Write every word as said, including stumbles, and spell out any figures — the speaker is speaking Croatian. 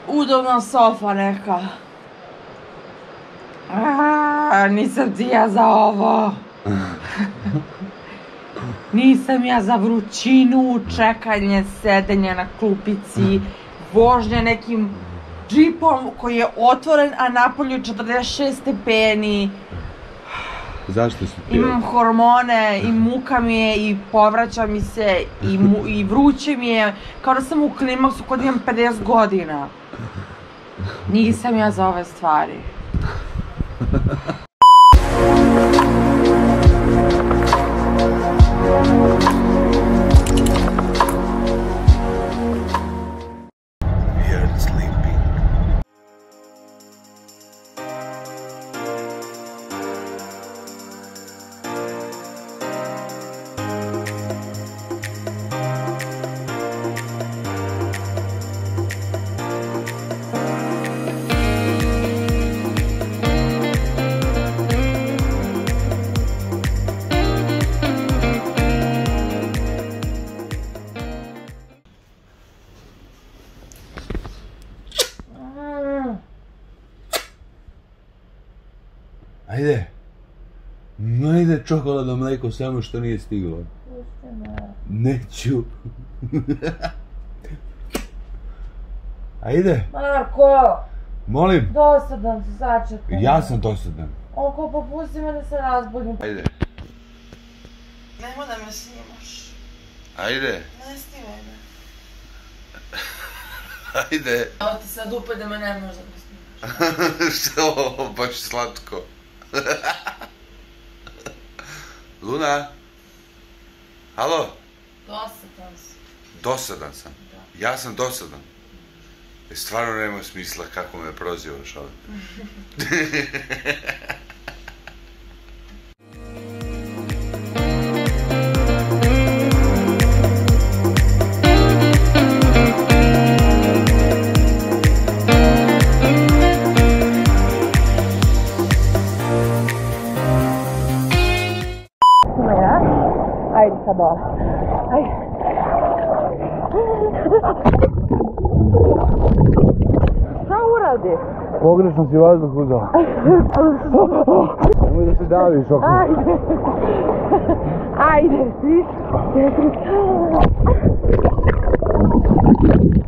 Udobna sofa neka. Aaaa, nisam ti ja za ovo. Nisam ja za vrućinu, čekanje, sedenje na klupici, vožnja nekim džipom koji je otvoren, a napolju četrdeset šest stepeni. Zašto si ti? Imam hormone i muka mi je i povraća mi se i, mu, i vruće mi je, kao da sam u klimaksu kod imam pedeset godina. Nisam ja za ove stvari. Ajde. Ajde čokoladno mlijeko, samo što nije stiglo. Pusti me. Neću. Ajde. Marko! Molim. Dosadan si, začekaj. Ja sam dosadan. Oko, popusti me da se razbudim. Ajde. Nemo da me snimaš. Ajde. Ne snimaj me. Ajde. Evo ti sad upad da me ne možeš da me snimaš. Što, baš slatko. Luna? Halo? Dosadan si. Dosadan sam? Da. Ja sam dosadan? E, stvarno nema smisla kako me prozivaš ovdje. Ajde sad dole. Ajde. Šta uradi? Pogrešno si vazduh uzela. Nemoj da se daviš oko. Ajde. Ajde, svi.